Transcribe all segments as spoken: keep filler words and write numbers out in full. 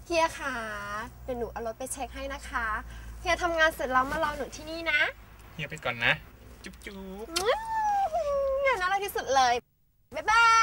เฮียคะเดี๋ยวหนูเอารถไปเช็คให้นะคะเฮียทำงานเสร็จแล้วมารอหนูที่นี่นะเฮียไปก่อนนะจุ๊บจุ๊บเฮียน่ารักที่สุดเลยบ๊ายบาย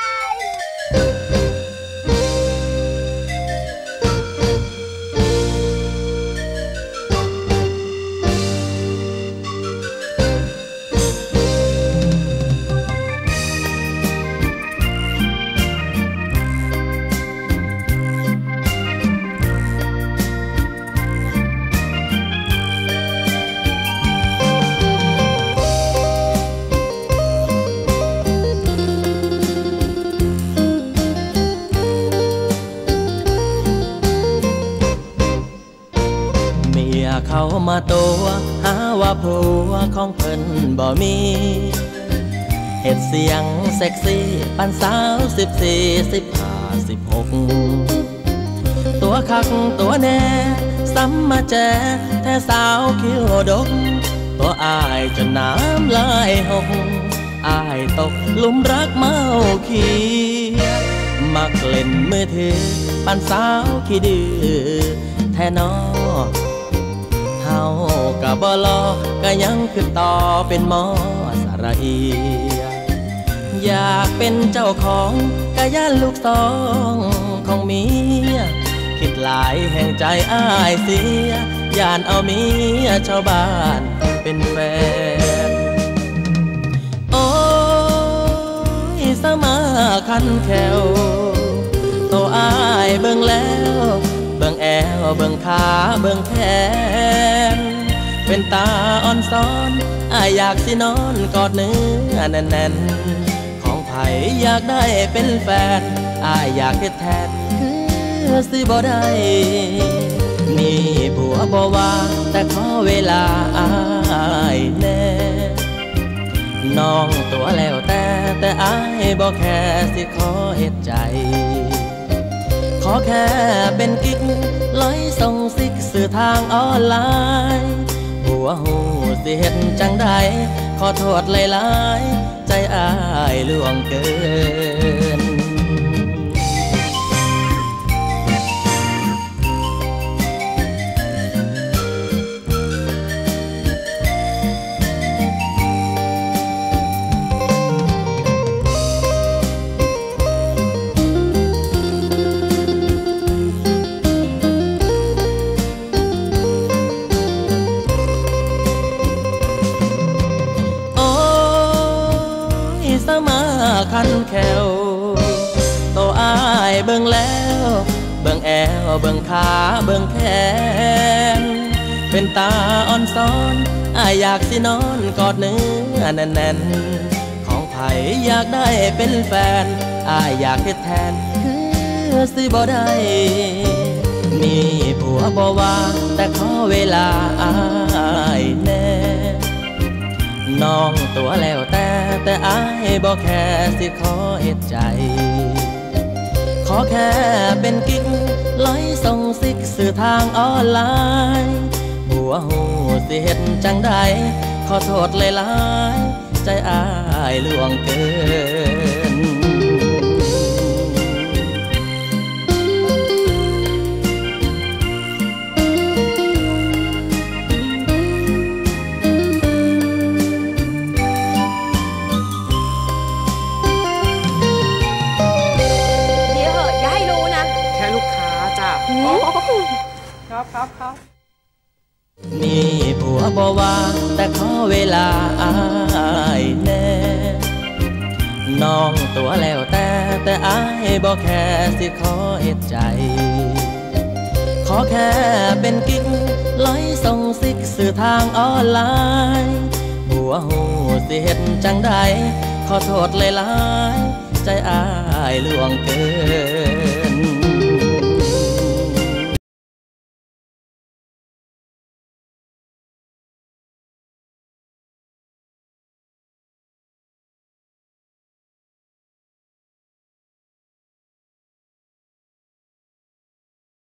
เขามาตัวหาว่าผัวของเพิ่นบ่มีเฮ็ดเสียงเซ็กซี่ปันสาวสิบสี่สิบห้าสิบหกตัวคักตัวแน่ซ้ำมาแจแท้สาวคิ้วดกตัวอายจนน้ำลายหกอายตกลุมรักเมาขี้มักเล่นมือถือปันสาวขี้ดื้อแท้นอเฮากะบ่รอกะยังคือต่อเป็นหมอสระเอียอยากเป็นเจ้าของกะย่านลูกสองของเมียคิดหลายแห่งใจอ้ายเสียย่านเอาเมียชาวบ้านเป็นแฟนโอ้ยสมาคันแขวโตอ้ายเบิ่งแล้วเบิ่งแอวเบิ่งขาเบิ่งแขนเป็นตาอ่อนซ้อนอายอยากสินอนกอดเนื้อแน่นๆของไผอยากได้เป็นแฟนอายอยากเฮ็ดแทนคือสิบ่ได้มีผัวบ่ว่าแต่ขอเวลาอายแน่น้องตัวแล้วแต่แต่อายบ่แค่สิขอเฮ็ดใจขอแค่เป็นกิ๊กลอยส่งซิกสื่อทางออนไลน์หัวหูสิเห็นจังใดขอโทษหลายๆใจอายล่วงเกินคันแขวโตอายเบิ่งแล้วเบิ่งแอวเบิ่งขาเบิ่งแขนเป็นตาอ่อนซ้อนอายอยากสินอนกอดเนื้อแน่นๆของไผอยากได้เป็นแฟนอายอยากเฮ็ดแทนคือสิบ่ได้มีผัวบ่ว่าแต่ขอเวลาอายแน่น้องตัวแล้วแต่แต่อายบ่แค่สิขอเฮ็ดใจขอแค่เป็นกิ๊กลอยส่งซิกสื่อทางออนไลน์หัวหูสิเฮ็ดจังใดขอโทษหลายๆใจอายล่วงเกินครับครับครับมีผัวบ่ว่าแต่ขอเวลาอายแน่น้องตัวแล้วแต่แต่อายบ่แค่สิขอเฮ็ดใจขอแค่เป็นกิ๊กลอยส่งซิกสื่อทางออนไลน์หัวหูสิเฮ็ดจังใดขอโทษหลายๆใจอายล่วงเกิน